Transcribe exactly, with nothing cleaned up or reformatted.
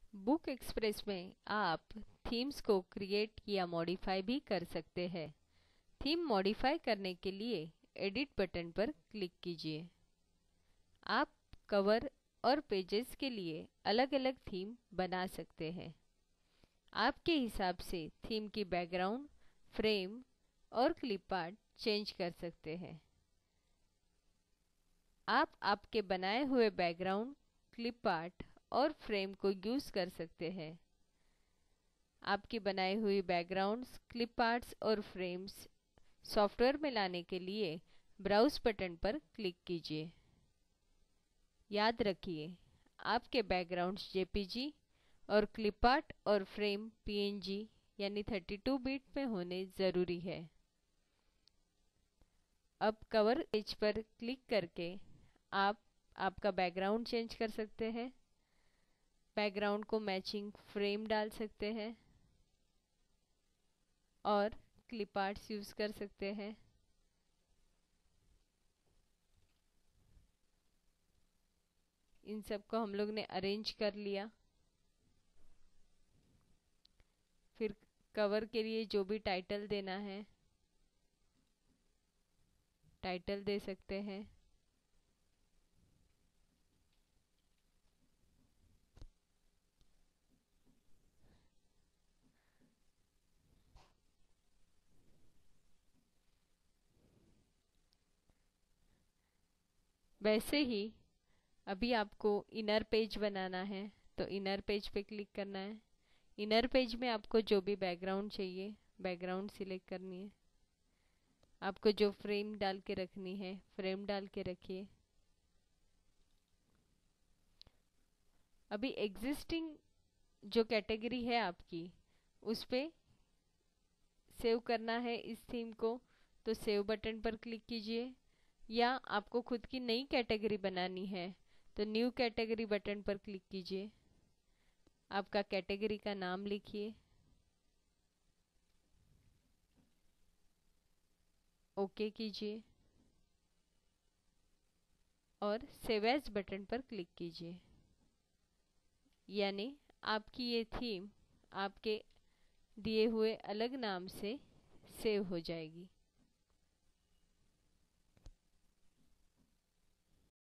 Book express में आप themes को क्रिएट या मॉडिफाई भी कर सकते हैं। थीम मॉडिफाई करने के लिए एडिट बटन पर क्लिक कीजिए। आप कवर और पेजेस के लिए अलग अलग थीम बना सकते हैं। आपके हिसाब से थीम की बैकग्राउंड, फ्रेम और क्लिप आर्ट चेंज कर सकते हैं। आप आपके बनाए हुए बैकग्राउंड, क्लिप आर्ट और फ्रेम को यूज कर सकते हैं। आपकी बनाई हुई बैकग्राउंड्स, क्लिप आर्ट्स और फ्रेम्स सॉफ्टवेयर में लाने के लिए ब्राउज बटन पर क्लिक कीजिए। याद रखिए, आपके बैकग्राउंड्स जेपीजी और क्लिप आर्ट और फ्रेम पीएनजी यानी थर्टी टू बिट में होने जरूरी है। अब कवर पेज पर क्लिक करके आप आपका बैकग्राउंड चेंज कर सकते हैं। बैकग्राउंड को मैचिंग फ्रेम डाल सकते हैं और क्लिप आर्ट्स यूज कर सकते हैं। इन सब को हम लोग ने अरेंज कर लिया। फिर कवर के लिए जो भी टाइटल देना है, टाइटल दे सकते हैं। वैसे ही अभी आपको इनर पेज बनाना है तो इनर पेज पे क्लिक करना है। इनर पेज में आपको जो भी बैकग्राउंड चाहिए, बैकग्राउंड सिलेक्ट करनी है। आपको जो फ्रेम डाल के रखनी है, फ्रेम डाल के रखिए। अभी एग्जिस्टिंग जो कैटेगरी है आपकी, उस पे सेव करना है इस थीम को, तो सेव बटन पर क्लिक कीजिए। या आपको खुद की नई कैटेगरी बनानी है तो न्यू कैटेगरी बटन पर क्लिक कीजिए। आपका कैटेगरी का नाम लिखिए, ओके कीजिए और सेव एज बटन पर क्लिक कीजिए। यानी आपकी ये थीम आपके दिए हुए अलग नाम से सेव हो जाएगी।